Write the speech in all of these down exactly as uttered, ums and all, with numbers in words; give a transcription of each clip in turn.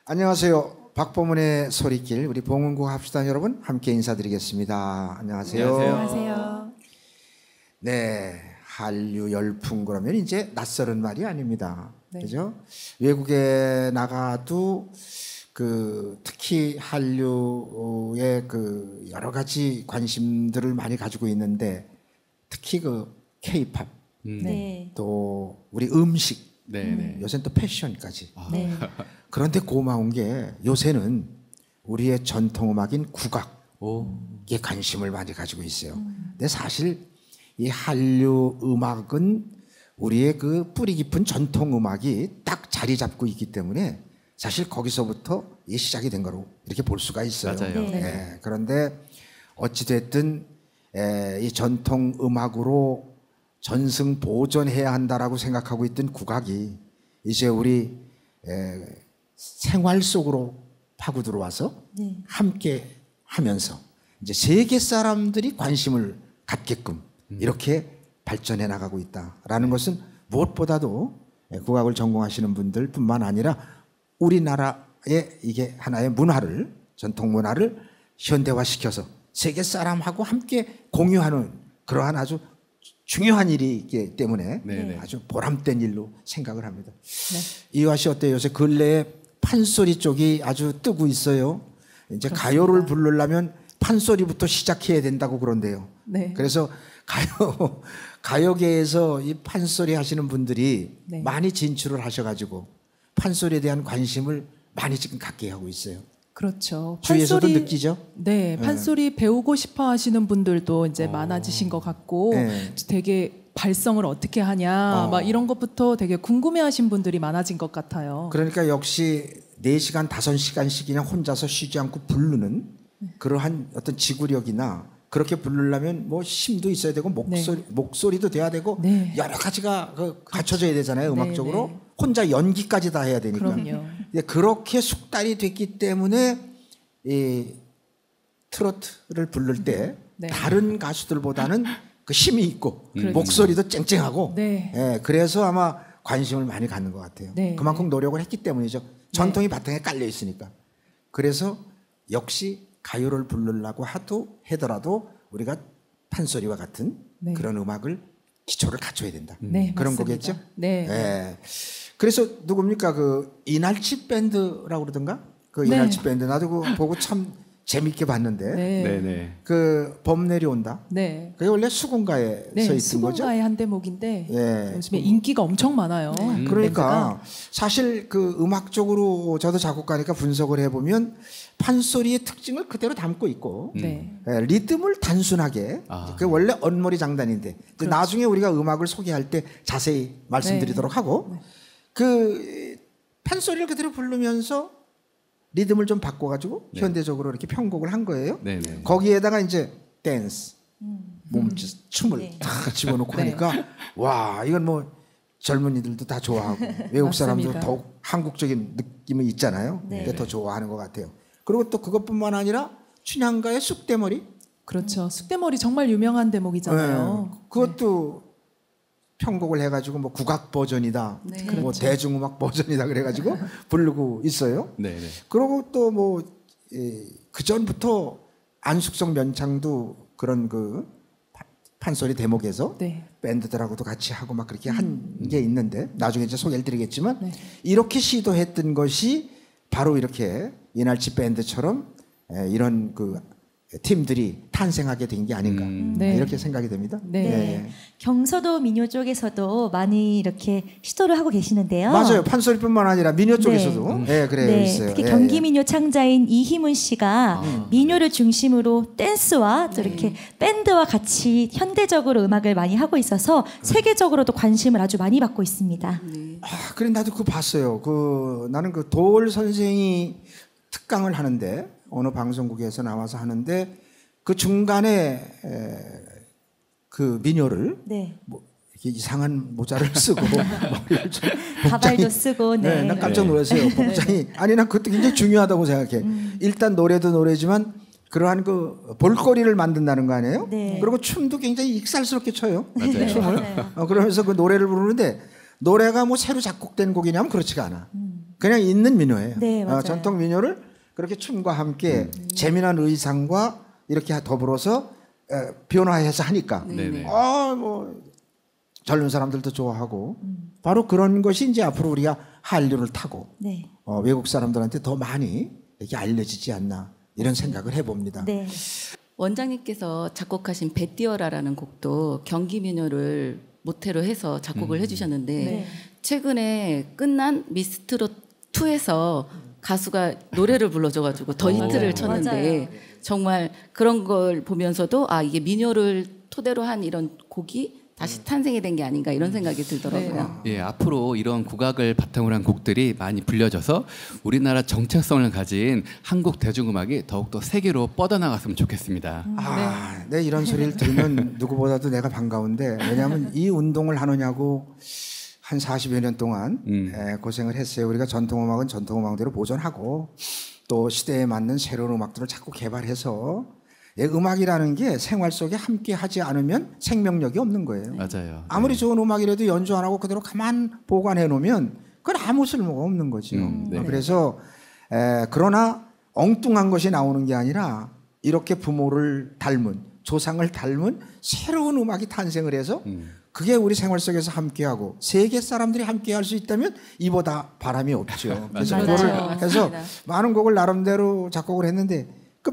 안녕하세요. 박보문의 소리길 우리 봉은국 합시다 여러분 함께 인사드리겠습니다. 안녕하세요. 안녕하세요. 네, 한류 열풍 그러면 이제 낯설은 말이 아닙니다. 네. 그죠? 외국에 나가도 그 특히 한류의 그 여러 가지 관심들을 많이 가지고 있는데 특히 그 K-팝 음. 네. 또 우리 음식 네, 네. 요새는 또 패션까지. 아. 네. 그런데 고마운 게 요새는 우리의 전통 음악인 국악에 오. 관심을 많이 가지고 있어요. 근데 사실 이 한류 음악은 우리의 그 뿌리 깊은 전통 음악이 딱 자리 잡고 있기 때문에 사실 거기서부터 이 시작이 된 거로 이렇게 볼 수가 있어요. 맞아요. 네. 예, 그런데 어찌됐든 에, 이 전통 음악으로 전승 보존해야 한다라고 생각하고 있던 국악이 이제 우리 에, 생활 속으로 파고 들어와서 네. 함께 하면서 이제 세계 사람들이 관심을 갖게끔 이렇게 발전해 나가고 있다라는 것은 무엇보다도 국악을 전공하시는 분들뿐만 아니라 우리나라의 이게 하나의 문화를 전통 문화를 현대화시켜서 세계 사람하고 함께 공유하는 그러한 아주 중요한 일이기 때문에 네네. 아주 보람된 일로 생각을 합니다. 네. 이화 씨 어때요? 요새 근래에 판소리 쪽이 아주 뜨고 있어요. 이제 그렇습니다. 가요를 부르려면 판소리부터 시작해야 된다고 그런데요. 네. 그래서 가요 가요계에서 이 판소리 하시는 분들이 네. 많이 진출을 하셔가지고 판소리에 대한 관심을 많이 지금 갖게 하고 있어요. 그렇죠. 주위에서도 판소리- 느끼죠? 네, 판소리 배우고 싶어 하시는 분들도 이제 어. 많아지신 것 같고 네. 되게 발성을 어떻게 하냐 어. 막 이런 것부터 되게 궁금해하신 분들이 많아진 것 같아요. 그러니까 역시 네 시간, 다섯 시간씩 그냥 혼자서 쉬지 않고 부르는 그러한 어떤 지구력이나 그렇게 부르려면 뭐 힘도 있어야 되고 목소리, 목소리도 돼야 되고 네. 여러 가지가 그 갖춰져야 되잖아요. 네, 음악적으로. 네. 혼자 연기까지 다 해야 되니까. 그럼요. 예, 그렇게 숙달이 됐기 때문에 이 트로트를 부를 때 네. 다른 가수들보다는 그 힘이 있고 그렇죠. 목소리도 쨍쨍하고 네. 예, 그래서 아마 관심을 많이 갖는 것 같아요. 네. 그만큼 노력을 했기 때문이죠. 전통이 바탕에 깔려 있으니까. 그래서 역시 가요를 부르려고 하도 하더라도 우리가 판소리와 같은 네. 그런 음악을 기초를 갖춰야 된다. 네, 그런 맞습니다. 거겠죠? 네. 예. 그래서 누굽니까 그 이날치 밴드라고 그러던가 그 네. 이날치 밴드 나도 그거 보고 참 재밌게 봤는데 네. 네, 네. 그 범 내려온다. 네. 그게 원래 수군가에 네, 서 있던 거죠. 수군가의 한 대목인데 예. 요즘에 인기가 엄청 많아요. 음, 그러니까 사실 그 음악적으로 저도 작곡가니까 분석을 해보면 판소리의 특징을 그대로 담고 있고 밴드가. 네. 예, 리듬을 단순하게 아. 그 원래 언머리 장단인데 이제 그렇죠. 나중에 우리가 음악을 소개할 때 자세히 말씀드리도록 네. 하고 그 판소리를 그대로 부르면서 리듬을 좀 바꿔가지고 네. 현대적으로 이렇게 편곡을 한 거예요. 네, 네. 거기에다가 이제 댄스, 몸짓, 춤을 네. 다 집어넣고 네. 하니까 와 이건 뭐 젊은이들도 다 좋아하고 외국 사람도 맞습니다. 더욱 한국적인 느낌이 있잖아요. 네. 근데 더 좋아하는 것 같아요. 그리고 또 그것뿐만 아니라 춘향가의 쑥대머리 그렇죠. 쑥대머리 정말 유명한 대목이잖아요. 네. 그것도 편곡을 해가지고 뭐 국악 버전이다, 네. 뭐 그렇죠. 대중음악 버전이다 그래가지고 부르고 있어요. 네, 네. 그리고 또 뭐 그 전부터 안숙성 면창도 그런 그 파- 판소리 대목에서 네. 밴드들하고도 같이 하고 막 그렇게 한 게 있는데 나중에 이제 소개를 드리겠지만 네. 이렇게 시도했던 것이 바로 이렇게 이날치 밴드처럼 에, 이런 그 팀들이 탄생하게 된 게 아닌가 음. 네. 이렇게 생각이 됩니다. 네. 예. 경서도 민요 쪽에서도 많이 이렇게 시도를 하고 계시는데요. 맞아요. 판소리뿐만 아니라 민요 쪽에서도 예, 그래요. 네, 있어요. 특히 예, 경기 예. 민요 창자인 이희문 씨가 아. 민요를 중심으로 댄스와 또 이렇게 밴드와 같이 현대적으로 음악을 많이 하고 있어서 세계적으로도 관심을 아주 많이 받고 있습니다. 아, 그래 나도 그거 봤어요. 그 나는 그 도올 선생이 특강을 하는데 어느 방송국에서 나와서 하는데 그 중간에 에, 그 민요를 네, 뭐 이렇게 이상한 모자를 쓰고 머리를 좀 가발도 쓰고 네, 네. 나 깜짝 놀랐어요. 복장이 아니 난 그것도 굉장히 중요하다고 생각해. 일단 노래도 노래지만 그러한 그 볼거리를 만든다는 거 아니에요? 네. 그리고 춤도 굉장히 익살스럽게 춰요. 맞아요. 춤을. 맞아요. 어, 그러면서 그 노래를 부르는데 노래가 뭐 새로 작곡된 곡이냐면 그렇지가 않아. 그냥 있는 민요예요. 네, 맞아요. 어, 전통 민요를 그렇게 춤과 함께 음. 재미난 의상과 이렇게 더불어서 에, 변화해서 하니까 네네. 아, 뭐 젊은 사람들도 좋아하고 음. 바로 그런 것이 이제 앞으로 우리가 한류를 타고 네. 어, 외국 사람들한테 더 많이 이렇게 알려지지 않나 이런 생각을 해봅니다. 네. 원장님께서 작곡하신 배띄어라라는 곡도 경기 민요를 모태로 해서 작곡을 음. 해주셨는데 네. 최근에 끝난 미스트롯 투에서 가수가 노래를 불러줘가지고 더 히트를 쳤는데 맞아요. 정말 그런 걸 보면서도 아 이게 민요를 토대로 한 이런 곡이 다시 탄생이 된 게 아닌가 이런 생각이 들더라고요. 네. 네. 예, 앞으로 이런 국악을 바탕으로 한 곡들이 많이 불려져서 우리나라 정체성을 가진 한국 대중음악이 더욱더 세계로 뻗어나갔으면 좋겠습니다. 아, 네, 이런 소리를 들으면 누구보다도 내가 반가운데 왜냐하면 이 운동을 하느냐고 한 사십여 년 동안 음. 에, 고생을 했어요. 우리가 전통음악은 전통음악대로 보존하고 또 시대에 맞는 새로운 음악들을 자꾸 개발해서 예, 음악이라는 게 생활 속에 함께 하지 않으면 생명력이 없는 거예요. 맞아요. 아무리 네. 좋은 음악이라도 연주 안 하고 그대로 가만 보관해 놓으면 그건 아무 쓸모가 없는 거죠. 음, 네. 그래서 에, 그러나 엉뚱한 것이 나오는 게 아니라 이렇게 부모를 닮은 조상을 닮은 새로운 음악이 탄생을 해서 음. 그게 우리 생활 속에서 함께하고 세계 사람들이 함께할 수 있다면 이보다 바람이 없죠. 그래서 맞아요. 그거를 맞아요. 해서 맞습니다. 많은 곡을 나름대로 작곡을 했는데 그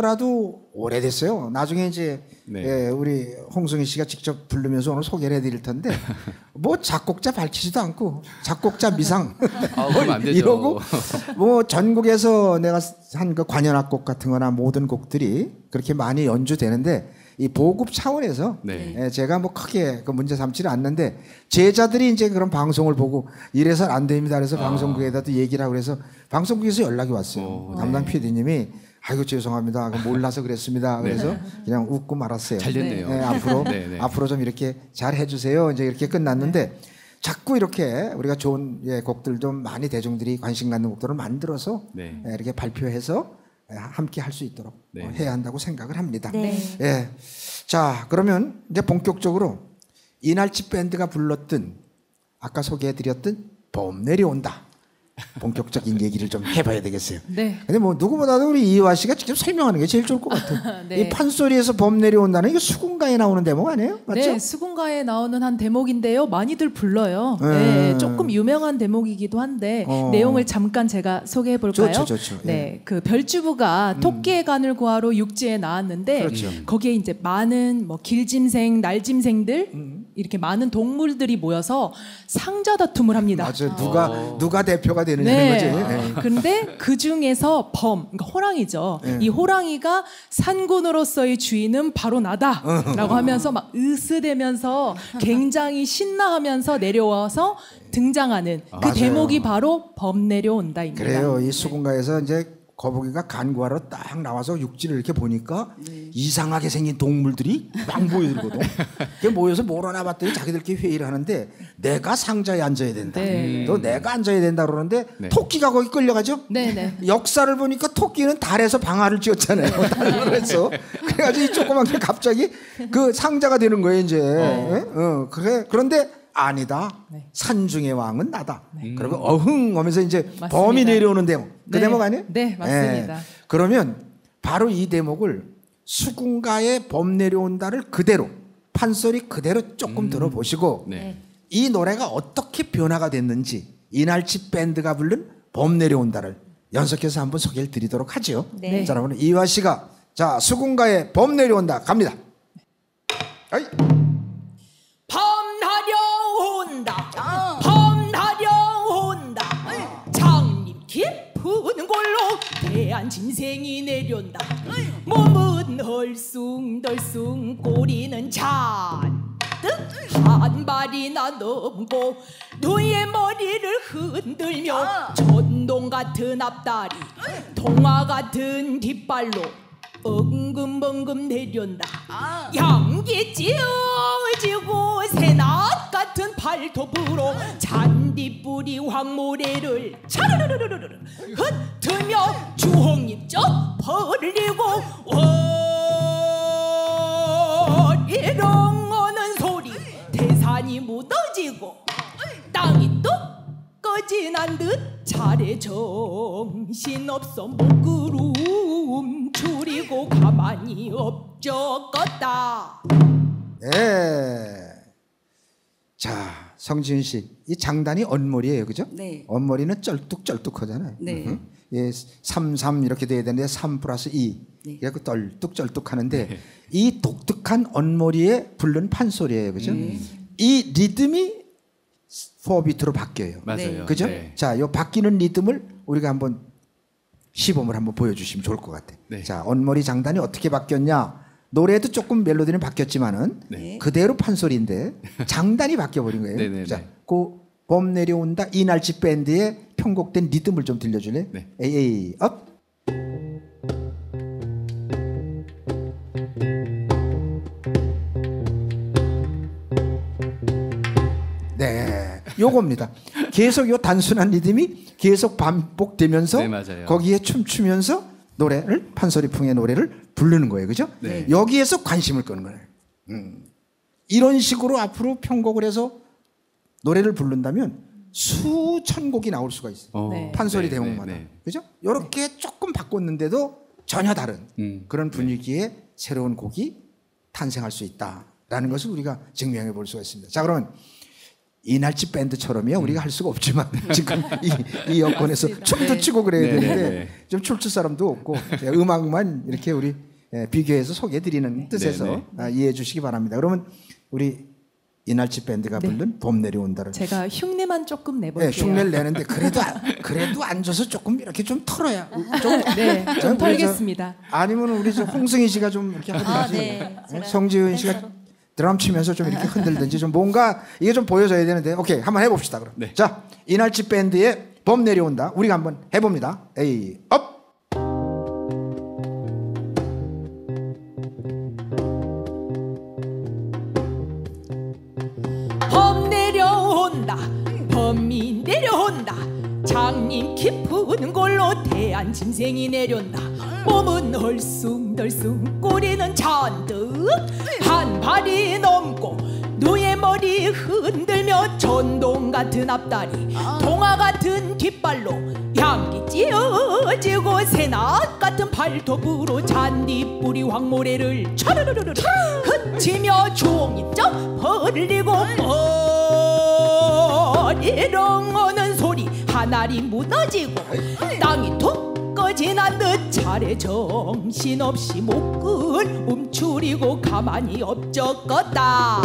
배띄어라도 오래됐어요. 나중에 이제 네. 예, 우리 홍승희 씨가 직접 부르면서 오늘 소개를 해드릴 텐데 뭐 작곡자 밝히지도 않고 작곡자 미상 아, 그러면 안 되죠. 이러고 뭐 전국에서 내가 한 그 관현악곡 같은거나 모든 곡들이 그렇게 많이 연주되는데 이 보급 차원에서 네. 예, 제가 뭐 크게 그 문제 삼지는 않는데 제자들이 이제 그런 방송을 보고 이래서는 안 됩니다. 그래서 아. 방송국에다도 얘기를 하고 그래서 방송국에서 연락이 왔어요. 오, 담당 피디님이 아이고 죄송합니다. 몰라서 그랬습니다. 그래서 그냥 웃고 말았어요. 잘 됐네요. 네, 앞으로 네, 네. 앞으로 좀 이렇게 잘 해주세요. 이제 이렇게 끝났는데 자꾸 이렇게 우리가 좋은 예, 곡들 좀 많이 대중들이 관심 갖는 곡들을 만들어서 네. 예, 이렇게 발표해서 예, 함께 할 수 있도록 네. 어, 해야 한다고 생각을 합니다. 네. 예. 자, 그러면 이제 본격적으로 이날치 밴드가 불렀던 아까 소개해드렸던 봄 내려온다. 본격적인 얘기를 좀 해봐야 되겠어요. 네. 근데 뭐 누구보다도 우리 이화 씨가 직접 설명하는 게 제일 좋을 것 같아요. 네. 이 판소리에서 봄 내려온다는 이게 수군가에 나오는 대목 아니에요? 맞죠? 네, 수군가에 나오는 한 대목인데요. 많이들 불러요. 네. 네, 조금 유명한 대목이기도 한데 어. 내용을 잠깐 제가 소개해 볼까요? 좋죠, 좋죠. 예. 네, 그 별주부가 토끼의 간을 구하러 육지에 나왔는데 그렇죠. 거기에 이제 많은 뭐 길짐생, 날짐생들 음. 이렇게 많은 동물들이 모여서 상자 다툼을 합니다. 맞아요. 누가 어. 누가 대표가 되느냐는 네. 거지. 예. 근데 그 중에서 범, 그러니까 호랑이죠. 네. 이 호랑이가 산군으로서의 주인은 바로 나다라고 하면서 막 으스대면서 굉장히 신나하면서 내려와서 등장하는 그 맞아요. 대목이 바로 범 내려온다입니다. 그래요. 이 수군가에서 이제 거북이가 간구하러 딱 나와서 육지를 이렇게 보니까 이상하게 생긴 동물들이 막 모이거든. 그 모여서 뭘 하나 봤더니 자기들끼리 회의를 하는데 내가 상자에 앉아야 된다. 네. 또 내가 앉아야 된다 그러는데 네. 토끼가 거기 끌려가죠. 네, 네. 역사를 보니까 토끼는 달에서 방아를 찧었잖아요. 그래서 그래가지고 이 조그만 게 갑자기 그 상자가 되는 거예요 이제. 어. 어, 그래 그런데 아니다. 네. 산중의 왕은 나다. 그리고 어흥 하면서 이제 맞습니다. 범이 내려오는 대목. 그 네. 대목 아니에요? 네, 맞습니다. 예. 그러면 바로 이 대목을 수군가의 범 내려온다를 그대로 판소리 그대로 조금 들어보시고 네. 이 노래가 어떻게 변화가 됐는지 이날치 밴드가 부른 범 내려온다를 연속해서 한번 소개를 드리도록 하죠. 네. 자, 여러분 이화 씨가 자 수군가의 범 내려온다 갑니다. 아이. 범하려온다 범하려온다 장님 깊은 골로 대한 짐승이 내려온다 몸은 헐숭덜숭 꼬리는 잔뜩 한 발이나 넘고 누이의 머리를 흔들며 전동 같은 앞다리 동화 같은 뒷발로 엉금엉금 내려온다 양기 찌어지고 새낫 같은 발톱으로 잔디뿌리 황모래를 차르르르르르 흩으며 주홍잎쩍 벌리고 워리렁 하는 소리 대산이 무너지고 땅이 뚝 꺼진한 듯 차례 정신없어 목구름 줄이고 가만히 업적었다. 네. 자, 성지은 씨, 이 장단이 언머리예요, 그죠? 네. 언머리는 쩔뚝쩔뚝하잖아요. 네. 음. 예, 삼, 삼 이렇게 돼야 되는데 삼 플러스 이. 네. 그래서 쩔뚝쩔뚝하는데 이 독특한 언머리에 부른 판소리예요, 그죠? 음. 이 리듬이 사 비트로 바뀌어요. 맞아요. 그죠? 네. 자, 요 바뀌는 리듬을 우리가 한번 시범을 한번 보여주시면 좋을 것 같아요. 네. 자, 언머리 장단이 어떻게 바뀌었냐? 노래도 조금 멜로디는 바뀌었지만은 네. 그대로 판소리인데 장단이 바뀌어버린 거예요. 네네네. 자, 그 봄 내려온다 이날치 밴드의 편곡된 리듬을 좀 들려줄래? 네. 에이, 에이, 업. 네, 요겁니다. 계속 요 단순한 리듬이 계속 반복되면서 네, 맞아요. 거기에 춤추면서 노래를 판소리풍의 노래를 부르는 거예요, 그죠? 네. 여기에서 관심을 끄는 거예요. 음. 이런 식으로 앞으로 편곡을 해서 노래를 부른다면 수천 곡이 나올 수가 있어요. 어, 네. 판소리 네, 대목마다, 네, 네. 그죠? 이렇게 조금 바꿨는데도 전혀 다른 음. 그런 분위기의 새로운 곡이 탄생할 수 있다라는 것을 우리가 증명해 볼 수가 있습니다. 자, 그러면 이날치 밴드처럼이야 우리가 할 수가 없지만 지금 이, 이 여건에서 춤도 추고 그래야 네, 되는데 네, 네. 좀 춤출 사람도 없고 음악만 이렇게 우리 예, 비교해서 소개해드리는 뜻에서 네, 네. 아, 이해해 주시기 바랍니다. 그러면 우리 이날치 밴드가 네. 부른 봄 내려온다를 제가 흉내만 조금 내볼게요. 네, 흉내를 내는데 그래도 안- 그래도 앉아서 조금 이렇게 좀 털어야 좀 네, 좀 우리 저- 털겠습니다. 아니면 우리 저 홍승희 씨가 좀 이렇게 하든지 아, 네. 제가 성지은 씨가 댄서로. 드럼 치면서 좀 이렇게 흔들든지 좀 뭔가 이게 좀 보여줘야 되는데 오케이 한번 해봅시다 그럼. 네. 자 이날치 밴드의 봄 내려온다 우리가 한번 해봅니다. 에이 업. 범 내려온다 범이 내려온다 장님 깊은 골로 대한 짐승이 내려온다 몸은 헐숭덜숭 꼬리는 잔뜩 한 발이 넘고 누의 머리 흔들며 전동 같은 앞다리 동화 같은 뒷발로 향기 찌어지고 새낙 같은 발톱으로 잔디뿌리 황모래를 차르르르르 흩치며 종이쩍 벌리고 머리렁 어는 소리 하늘이 무너지고 땅이 툭 꺼진한 듯 차례 정신없이 목을 움츠리고 가만히 업적었다.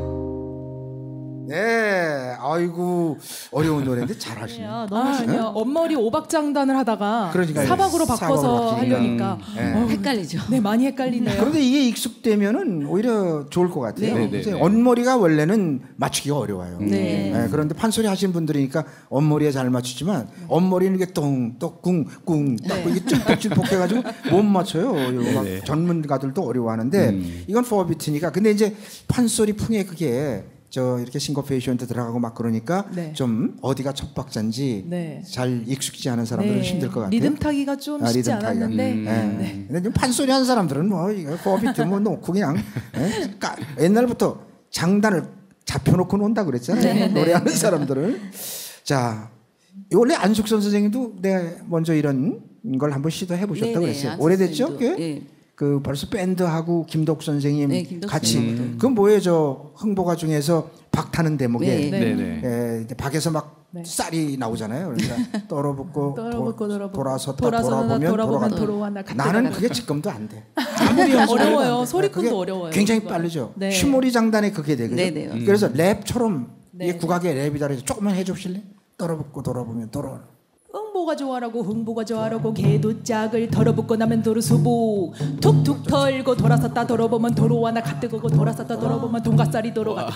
네, 아이고 어려운 노래인데 잘하시네. 아, 아, 너무 아니요. 엄머리 오박장단을 하다가 그러니까요. 사박으로 바꿔서 사박으로 바뀌니까. 하려니까 네. 어우, 헷갈리죠. 네, 많이 헷갈리네요. 그런데 이게 익숙되면은 오히려 좋을 것 같아요. 네, 네, 그래서 네. 언머리가 원래는 맞추기가 어려워요. 네. 네, 그런데 판소리 하시는 분들이니까 언머리에 잘 맞추지만 언머리는 이게 똥떡궁궁 네. 이게 찔폭찔폭 해가지고 못 맞춰요. 이 음악 네, 네. 전문가들도 어려워하는데 음. 이건 사 비트니까. 근데 이제 판소리 풍에 그게 저 이렇게 싱거페이션도 들어가고 막 그러니까 네. 좀 어디가 첫 박자인지 네. 잘 익숙지 않은 사람들은 네. 힘들 것 같아요. 리듬 타기가 좀 아, 쉽지 리듬 타기가. 않았는데 음. 예. 네. 근데 좀 판소리 하는 사람들은 뭐 이거 사 비트 뭐 놓고 그냥 예? 까- 옛날부터 장단을 잡혀놓고 논다 그랬잖아요. 네, 네, 노래하는 네. 사람들은. 자, 원래 안숙선 선생님도 내 먼저 이런 걸 한번 시도해 보셨다고 네네, 그랬어요. 안숙 오래됐죠? 선생님도, 그? 예. 그 벌써 밴드하고 김덕 선생님 네, 김덕 같이 선생님도. 그 뭐예요 저 흥보가 중에서 박 타는 대목에 네. 네. 네네. 예, 이제 박에서 막 네. 쌀이 나오잖아요. 그러니까 떨어붙고 떨어붙고 도- 돌아보고 돌아섰다 돌아서나 돌아보면 돌아보면 돌아가. 도로와 나 나는 그게 지금도 안 돼. 아무리 연습해도 어려워요. 안 돼. 소리꾼도 그게 어려워요, 굉장히 그거. 빠르죠. 네. 슈모리 장단에 그게 되거든요. 네네. 음. 그래서 랩처럼 네. 이게 국악의 랩이다 그래서 조금만 해주실래? 떨어붙고 돌아보면 돌아. 흥보가 좋아라고 흥보가 좋아라고 개도 짝을 덜어붙고 나면 도루수복 툭툭 털고 돌아섰다 돌아보면 도로 하나 가뜨고 돌아섰다 돌아보면 돈가살이 도로가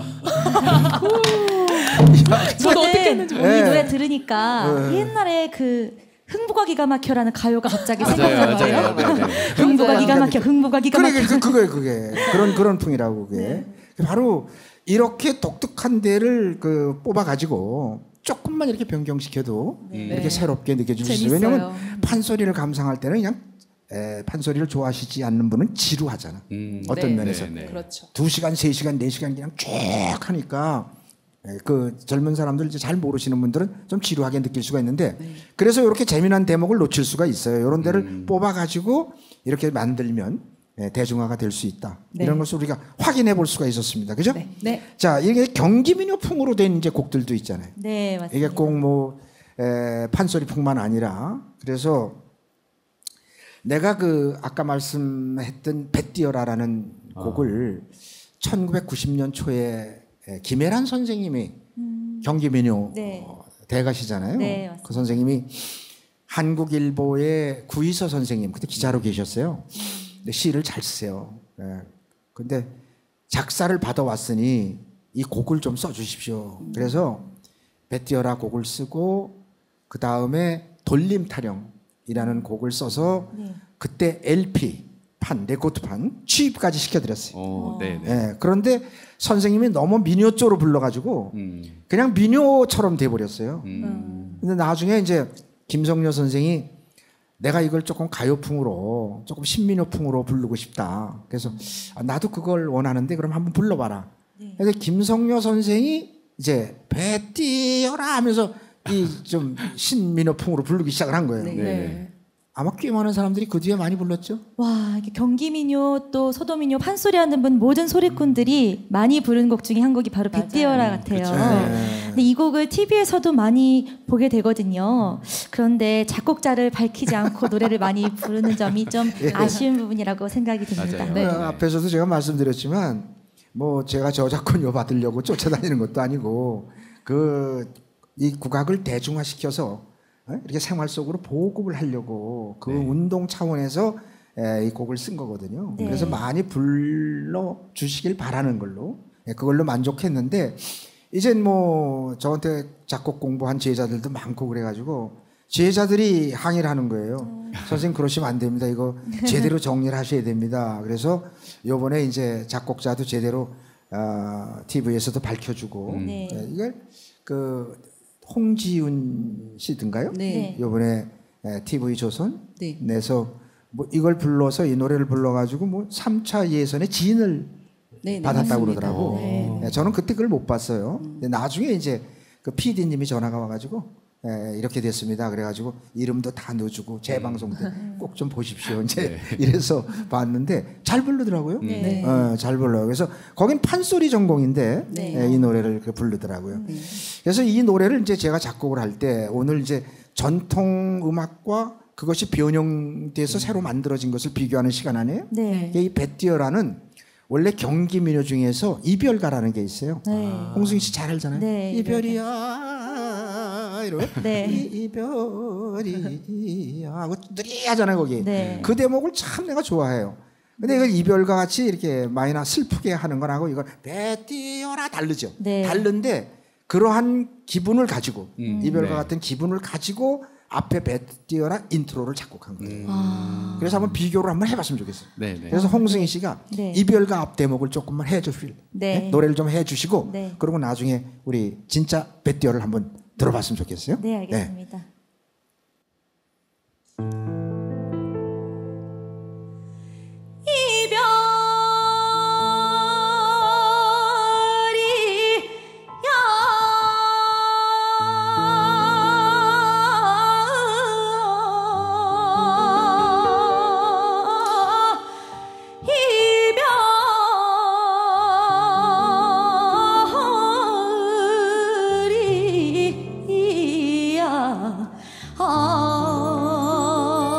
저도 어떻게 했는지 이 네. 노래 들으니까 네. 옛날에 그 흥부가 기가 막혀라는 가요가 갑자기 맞아요, 생각나는 맞아요. 거예요. 네, 네. 흥부가 기가 막혀, 흥부가 기가 그래, 막혀. 그, 그거예요, 그게. 그런, 그런 풍이라고, 그게. 바로 이렇게 독특한 데를 그 뽑아가지고 조금만 이렇게 변경시켜도 이렇게 네. 새롭게 느껴질 수 있어요. 재밌어요. 왜냐면 판소리를 감상할 때는 그냥 에, 판소리를 좋아하시지 않는 분은 지루하잖아. 음. 어떤 네. 면에서. 네, 네. 그렇죠. 두 시간, 세 시간, 네 시간 그냥 쭉 하니까 예, 그 젊은 사람들 이제 잘 모르시는 분들은 좀 지루하게 느낄 수가 있는데 그래서 이렇게 재미난 대목을 놓칠 수가 있어요. 이런 데를 음. 뽑아가지고 이렇게 만들면 예, 대중화가 될 수 있다. 네. 이런 것을 우리가 확인해 볼 수가 있었습니다. 그죠? 네. 네. 자, 이게 경기민요풍으로 된 이제 곡들도 있잖아요. 네, 맞습니다. 이게 꼭 뭐 판소리풍만 아니라 그래서 내가 그 아까 말씀했던 뱃띠어라라는 곡을 천구백구십 년 초에 에, 김혜란 선생님이 경기민요 네. 어, 대가시잖아요. 네, 맞습니다. 그 선생님이 한국일보의 구이서 선생님 그때 기자로 계셨어요. 근데 시를 잘 쓰세요. 예. 근데 작사를 받아왔으니 이 곡을 좀 써주십시오. 그래서 뱃띠어라 곡을 쓰고 그 다음에 돌림타령이라는 곡을 써서 네. 그때 엘피 판 레코드판 취입까지 시켜드렸어요. 오, 네, 네. 예. 그런데 선생님이 너무 민요 쪽으로 불러가지고 음. 그냥 민요처럼 돼버렸어요. 음. 근데 나중에 이제 김성녀 선생이 내가 이걸 조금 가요풍으로 조금 신민요풍으로 부르고 싶다. 그래서 아, 나도 그걸 원하는데 그럼 한번 불러봐라. 네. 그래서 김성녀 선생이 이제 배 띄어라 하면서 이 좀 신민요풍으로 부르기 시작을 한 거예요. 네. 네. 아마 꽤 많은 사람들이 그 뒤에 많이 불렀죠. 와, 이게 경기민요 또 소도민요 판소리 하는 분 모든 소리꾼들이 많이 부른 곡 중에 한 곡이 바로 맞아요. 빗디어라 같아요. 그쵸. 네. 근데 이 곡을 티비에서도 많이 보게 되거든요. 그런데 작곡자를 밝히지 않고 노래를 많이 부르는 점이 좀 아쉬운 부분이라고 생각이 듭니다. 맞아요. 네. 어, 앞에서도 제가 말씀드렸지만 뭐 제가 저작권료 받으려고 쫓아다니는 것도 아니고 그 이 국악을 대중화시켜서 어? 이렇게 생활 속으로 보급을 하려고 그 네. 운동 차원에서 에, 이 곡을 쓴 거거든요. 네. 그래서 많이 불러 주시길 바라는 걸로 예, 그걸로 만족했는데 이제 뭐 저한테 작곡 공부한 제자들도 많고 그래가지고 제자들이 항의를 하는 거예요. 선생님 그러시면 안 됩니다. 이거 제대로 정리를 하셔야 됩니다. 그래서 요번에 이제 작곡자도 제대로 어, 티비에서도 밝혀주고 음. 네. 예, 이걸 그 홍지윤 씨든가요? 네. 요번에 예, 티비 조선 네. 내서 뭐 이걸 불러서 이 노래를 불러가지고 뭐 삼 차 예선에 진을 네, 네, 받았다고 맞습니다. 그러더라고. 네. 예, 저는 그때 그걸 못 봤어요. 근데 나중에 이제 그 피디님이 전화가 와가지고 예, 이렇게 됐습니다. 그래가지고 이름도 다 넣어주고 재방송 때 꼭 좀 보십시오. 이제 이래서 봤는데 잘 부르더라고요. 네. 어, 잘 불러요. 그래서 거긴 판소리 전공인데 네. 예, 이 노래를 그 부르더라고요. 그래서 이 노래를 이제 제가 작곡을 할 때 오늘 이제 전통 음악과 그것이 변형돼서 새로 만들어진 것을 비교하는 시간 아니에요? 네. 이 뱃띠어라는 원래 경기 민요 중에서 이별가라는 게 있어요. 네. 홍승희 씨 잘 알잖아요. 네, 이별이야 이러고 네. 이- 이별이야 하고 느리하잖아요 거기. 네. 그 대목을 참 내가 좋아해요. 근데 이걸 이별과 같이 이렇게 마이나 슬프게 하는 거하고 이걸 뱃띠어라 다르죠. 네. 다른데 그러한 기분을 가지고 음, 이별과 네. 같은 기분을 가지고 앞에 뱃띠어라 인트로를 작곡한 거예요. 아. 그래서 한번 비교를 한번 해봤으면 좋겠어요. 네, 네. 그래서 홍승희 씨가 네. 이별과 앞 대목을 조금만 해주실 네. 네? 노래를 좀 해주시고 네. 그리고 나중에 우리 진짜 뱃띠어를 한번 들어봤으면 좋겠어요. 네, 알겠습니다. 이별이야 아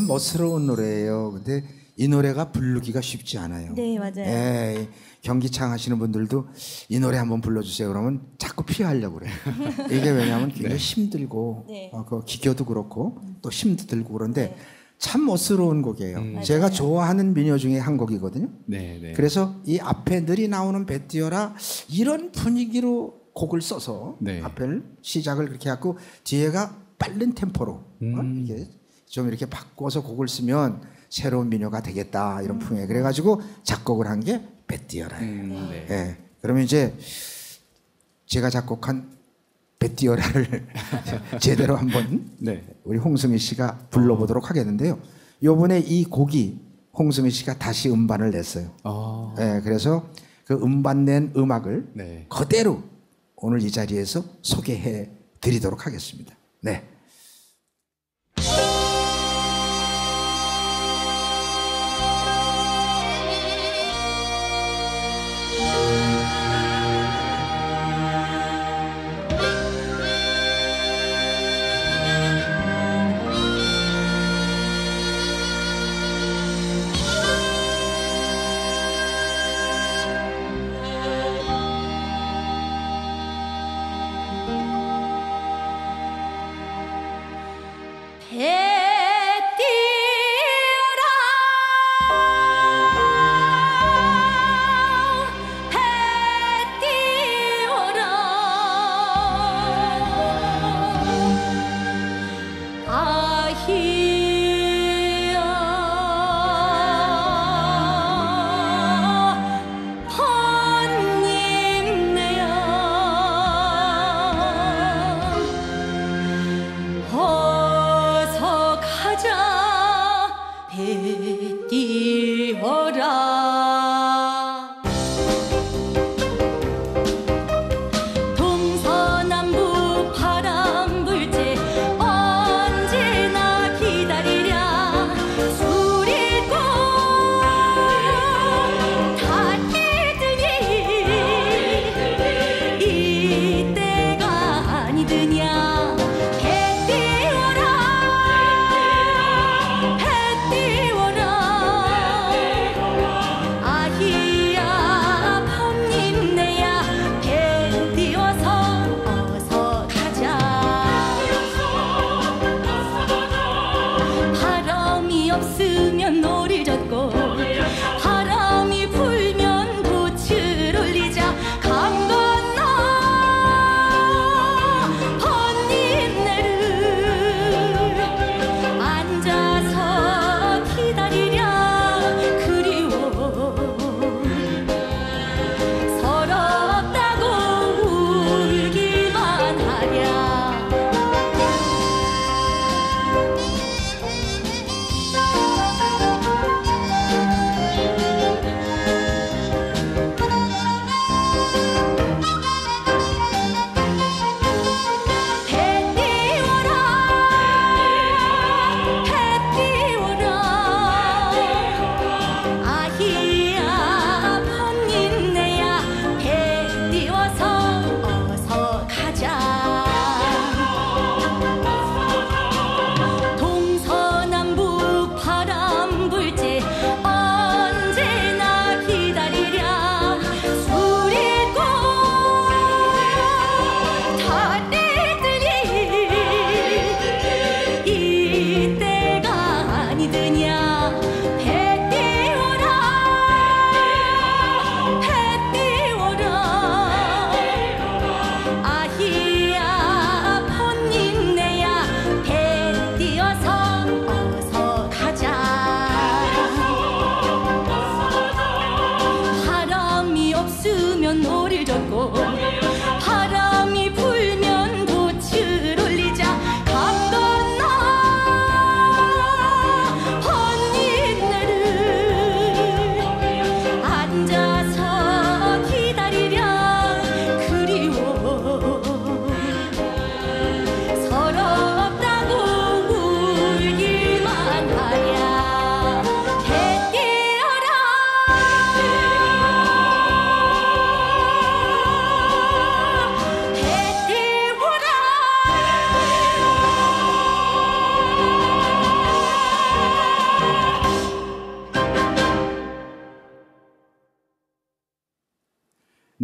참 멋스러운 노래예요. 근데 이 노래가 부르기가 쉽지 않아요. 네, 맞아요. 예, 경기창 하시는 분들도 이 노래 한번 불러주세요. 그러면 자꾸 피하려고 그래요. 이게 왜냐하면 굉장히 힘들고 네. 어, 그 기교도 그렇고 또 힘도 들고 그런데 네. 참 멋스러운 곡이에요. 음. 제가 맞아요. 좋아하는 민요 중에 한 곡이거든요. 네, 네. 그래서 이 앞에 늘이 나오는 배띄어라 이런 분위기로 곡을 써서 네. 앞에를 시작을 그렇게 하고 뒤에가 빠른 템포로 어? 음. 이게 좀 이렇게 바꿔서 곡을 쓰면 새로운 민요가 되겠다 이런 풍에 그래가지고 작곡을 한 게 배띄어라예요. 음, 네. 예. 그러면 이제 제가 작곡한 배띄어라를 제대로 한번 네. 우리 홍승희 씨가 불러보도록 하겠는데요. 요번에 이 곡이 홍승희 씨가 다시 음반을 냈어요. 어. 예, 그래서 그 음반 낸 음악을 네. 그대로 오늘 이 자리에서 소개해 드리도록 하겠습니다. 네.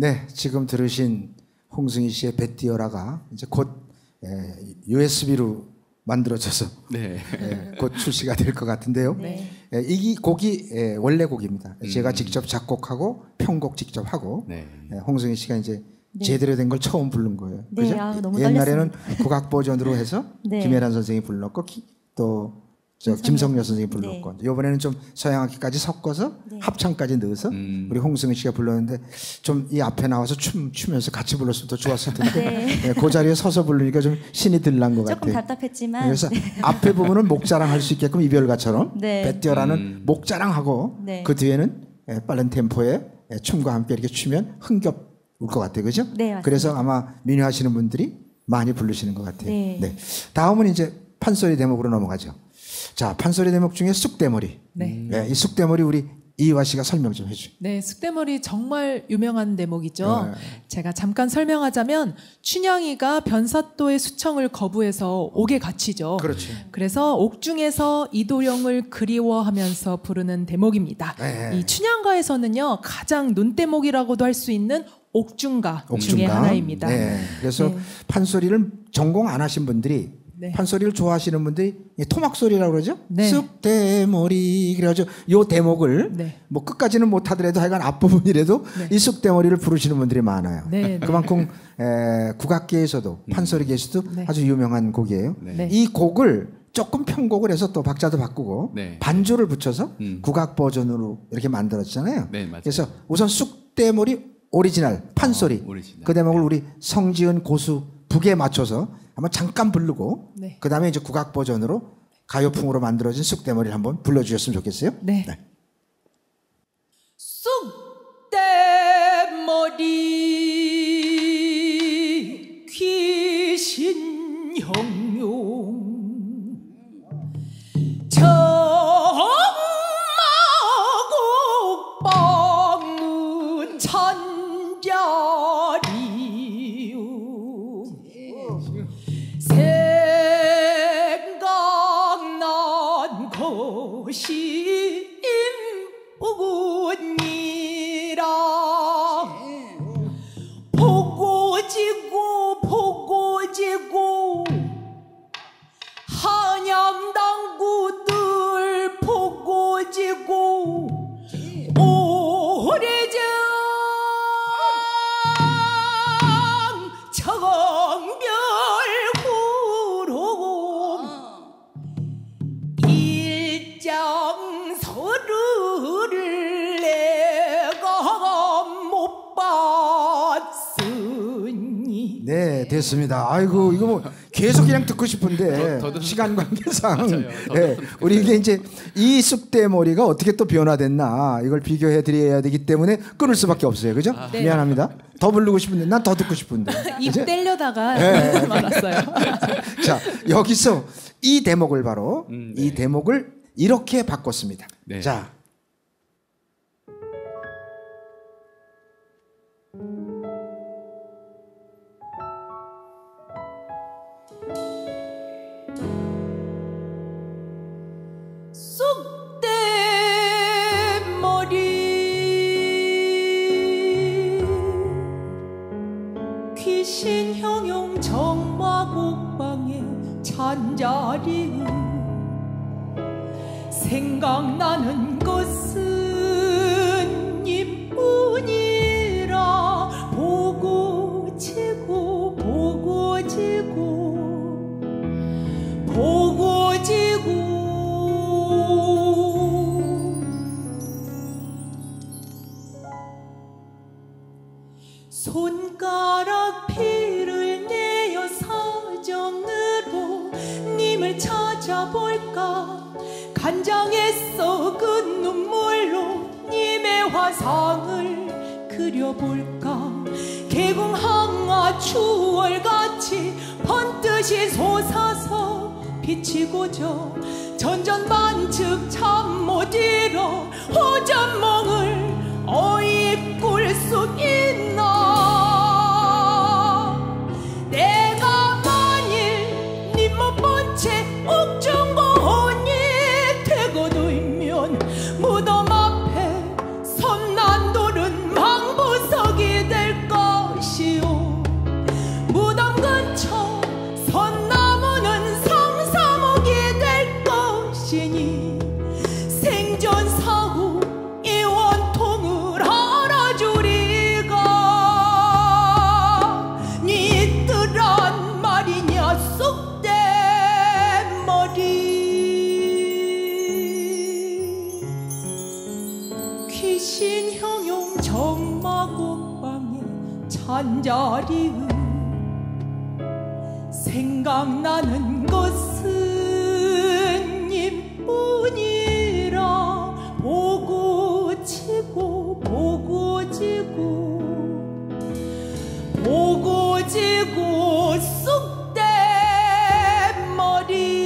네, 지금 들으신 홍승희 씨의 뱃띠어라가 이제 곧 유에스비로 만들어져서 네. 예, 곧 출시가 될 것 같은데요. 네. 예, 이 곡이 예, 원래 곡입니다. 음. 제가 직접 작곡하고 편곡 직접 하고 네. 예, 홍승희 씨가 이제 네. 제대로 된 걸 처음 부른 거예요. 네, 그죠? 아, 너무 옛날에는 국악 버전으로 해서 네. 김혜란 선생이 불렀고 또 저 김성녀 선생이 불렀고 네. 이번에는 좀 서양악기까지 섞어서 네. 합창까지 넣어서 음. 우리 홍승희 씨가 불렀는데 좀 이 앞에 나와서 춤 추면서 같이 불렀으면 더 좋았을 텐데 네. 예, 그 자리에 서서 부르니까 좀 신이 들난 것 조금 같아요. 답답했지만 그래서 앞에 부분은 목자랑 할 수 있게끔 이별가처럼 네. 뱃뛰어라는 음. 목자랑하고 네. 그 뒤에는 예, 빠른 템포의 예, 춤과 함께 이렇게 추면 흥겹을 것 같아요, 그죠? 네, 맞습니다. 그래서 아마 민요하시는 분들이 많이 부르시는 것 같아요. 네. 다음은 이제 판소리 대목으로 넘어가죠. 자, 판소리 대목 중에 쑥대머리. 네. 예, 이 쑥대머리 우리 이유아 씨가 설명 좀 해줘. 네, 쑥대머리 정말 유명한 대목이죠. 네. 제가 잠깐 설명하자면 춘향이가 변사또의 수청을 거부해서 옥에 갇히죠. 그렇죠. 그래서 옥중에서 이도령을 그리워하면서 부르는 대목입니다. 네. 이 춘향가에서는요 가장 논대목이라고도 할 수 있는 옥중가, 중에 옥중가. 하나입니다. 네. 그래서 네. 판소리를 전공 안 하신 분들이 네. 판소리를 좋아하시는 분들이 토막소리라고 그러죠. 네. 쑥대머리 그래가지고 요 대목을 네. 뭐 끝까지는 못하더라도 하여간 앞부분이라도 네. 이 쑥대머리를 부르시는 분들이 많아요. 네, 네. 그만큼 에, 국악계에서도 판소리계에서도 네. 아주 유명한 곡이에요. 네. 이 곡을 조금 편곡을 해서 또 박자도 바꾸고 네. 반주를 붙여서 음. 국악 버전으로 이렇게 만들었잖아요. 네, 맞아요. 그래서 우선 쑥대머리 오리지널 판소리 어, 오리지널. 그 대목을 우리 성지은 고수 북에 맞춰서 한번 잠깐 부르고 네. 그 다음에 이제 국악 버전으로 가요풍으로 만들어진 쑥대머리를 한번 불러주셨으면 좋겠어요. 네. 쑥대머리 귀신 형용 정마곡 방문 찬자리요 생각난 것이 임뿐이라 보고지고 보고지고 한양당구들 보고지고 오래전 청별구로 일장서를 내가 못 봤으니 네, 됐습니다. 아이고 이거 뭐 계속 그냥 듣고 싶은데 더- 더 듣- 시간 관계상 맞아요. 더 네, 듣고 우리 이게 이제 이 쑥대머리가 어떻게 또 변화됐나 이걸 비교해 드려야 되기 때문에 끊을 수밖에 없어요. 그죠? 네. 미안합니다. 더 부르고 싶은데 난 더 듣고 싶은데. 입 그죠? 떼려다가 네. 말았어요. 자, 여기서 이 대목을 바로 음, 이 네. 대목을 이렇게 바꿨습니다. 네. 자. 쑥대머리 귀신 형용 정마곡방에 찬자리 생각나는 것은 님뿐이라 보고지고 보고지고 보고지고 손가락 피를 내어 사정으로 님을 찾아볼까 간장에 썩은 눈물로 님의 화상을 그려볼까 개궁항아 추월같이 번듯이 솟아서 비치고저 전전반측 잠 못 잃어 호전몽을 어이 꿀 수 있나 내가 만일 님 못 본 채 옥중고원이 되거두면 무덤 앞에 섬난돌은 망부석이 될 한자리의 생각나는 것은 님뿐이라 보고 지고 보고 지고 보고 지고 쑥대머리.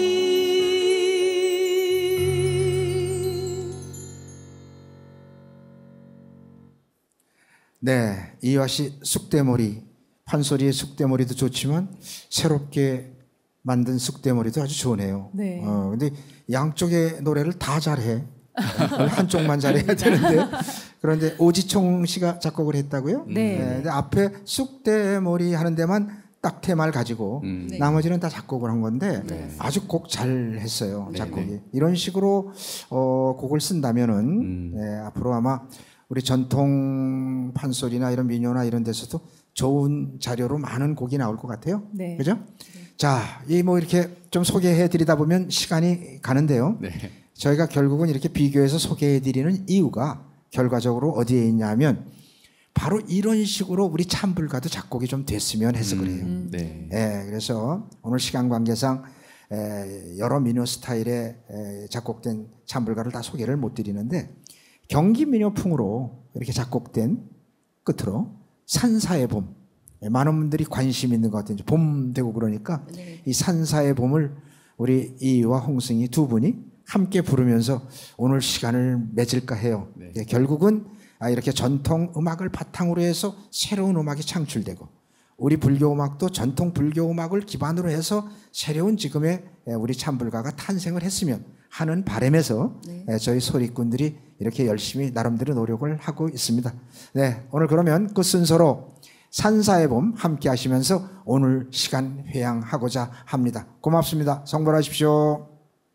네, 이화씨 쑥대머리, 판소리의 쑥대머리도 좋지만 새롭게 만든 쑥대머리도 아주 좋으네요. 네. 어, 근데 양쪽의 노래를 다 잘해. 한쪽만 잘해야 되는데. 그런데 오지총 씨가 작곡을 했다고요? 네. 근데 앞에 쑥대머리 하는 데만 딱 테마를 가지고 음. 네. 나머지는 다 작곡을 한 건데 네. 아주 곡 잘 했어요. 네, 작곡이. 네. 이런 식으로 어, 곡을 쓴다면은 음. 네, 앞으로 아마 우리 전통 판소리나 이런 민요나 이런 데서도 좋은 자료로 많은 곡이 나올 것 같아요. 네. 그죠? 자, 이 뭐 이렇게 좀 소개해 드리다 보면 시간이 가는데요. 네. 저희가 결국은 이렇게 비교해서 소개해 드리는 이유가 결과적으로 어디에 있냐면 바로 이런 식으로 우리 찬불가도 작곡이 좀 됐으면 해서 그래요. 음, 네. 예, 그래서 오늘 시간 관계상 에, 여러 민요 스타일의 에, 작곡된 찬불가를 다 소개를 못 드리는데 경기 민요풍으로 이렇게 작곡된 끝으로 산사의 봄, 예, 많은 분들이 관심 있는 것 같아요. 봄 되고 그러니까 네. 이 산사의 봄을 우리 이와 홍승이 두 분이 함께 부르면서 오늘 시간을 맺을까 해요. 네. 예, 결국은 아, 이렇게 전통 음악을 바탕으로 해서 새로운 음악이 창출되고 우리 불교 음악도 전통 불교 음악을 기반으로 해서 새로운 지금의 예, 우리 찬불가가 탄생을 했으면 하는 바람에서 네. 예, 저희 소리꾼들이 이렇게 열심히 나름대로 노력을 하고 있습니다. 네, 오늘 그러면 그 순서로 산사의 봄 함께 하시면서 오늘 시간 회양하고자 합니다. 고맙습니다. 성불하십시오.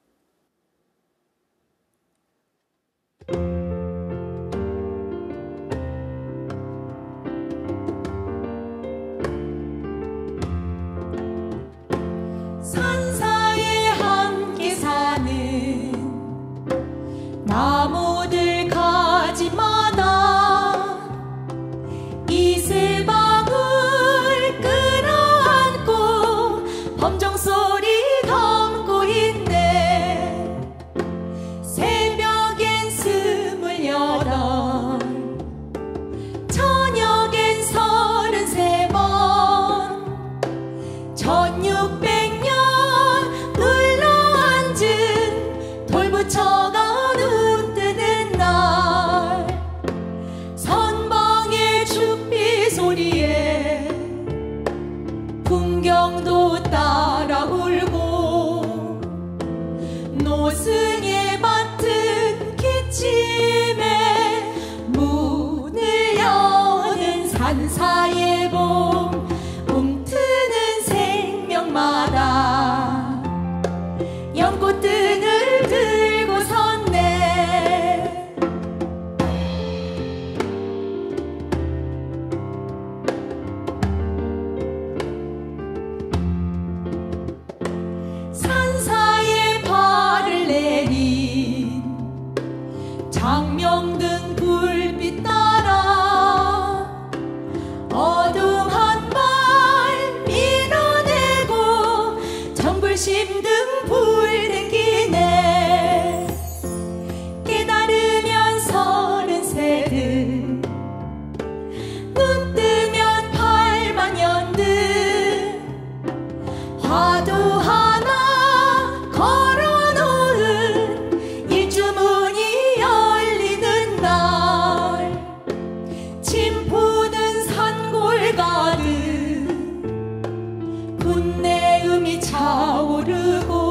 산사에 함께 사는 나무들 가지마다 이슬방울 끌어안고 범정소리 담고 있네. 새벽엔 스물여덟 저녁엔 서른세 번 천육백 돌부처가 눈 뜨는 날 선방의 죽비 소리에 풍경도 따라 울고 노승의 밭은 기침에 문을 여는 산사의 봄 움트는 생명마다 연꽃등을 들고 섰네. 산사에 발을 내린 장명등 불빛 따라 어둠 한 발 밀어내고 정불심등 불 댕기네. 깨달으면 서른세들 눈 뜨면 팔만년들 화두 하나 걸어놓은 일주문이 열리는 날 침 푸는 산골 가득 분내음이 차오르고